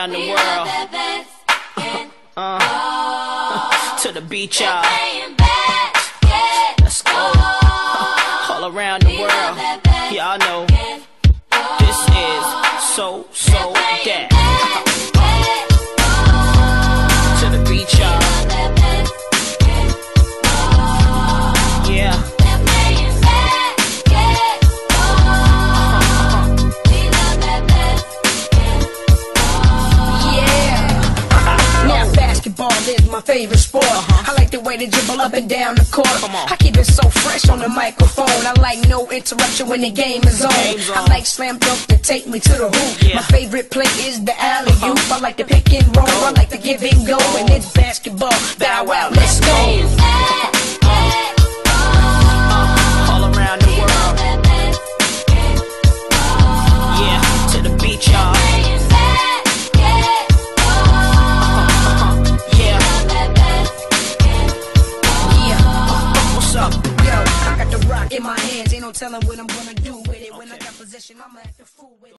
around the world. To the beach, y'all. Let's go. All around the world. Y'all know this is so that. To the beach, y'all. Yeah. Basketball is my favorite sport. I like the way they dribble up and down the court. I keep it so fresh on the microphone. I like no interruption when the game is on. I like slam dunk to take me to the hoop. My favorite play is the alley-oop. I like the pick and roll. I like the give and go. And it's basketball. Bow wow, let's go. All around the world. Yeah, to the beach, y'all. In my hands, ain't no telling what I'm gonna do with it. When I got possession, I'ma act a fool with it.